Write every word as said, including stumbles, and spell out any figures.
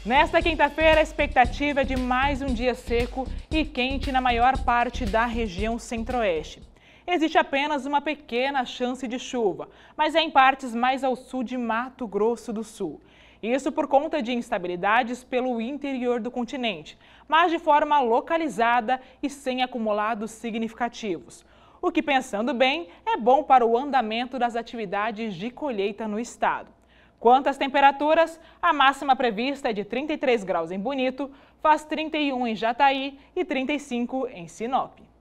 Nesta quinta-feira, a expectativa é de mais um dia seco e quente na maior parte da região centro-oeste. Existe apenas uma pequena chance de chuva, mas é em partes mais ao sul de Mato Grosso do Sul. Isso por conta de instabilidades pelo interior do continente, mas de forma localizada e sem acumulados significativos. O que, pensando bem, é bom para o andamento das atividades de colheita no estado. Quanto às temperaturas, a máxima prevista é de trinta e três graus em Bonito, faz trinta e um em Jataí e trinta e cinco em Sinop.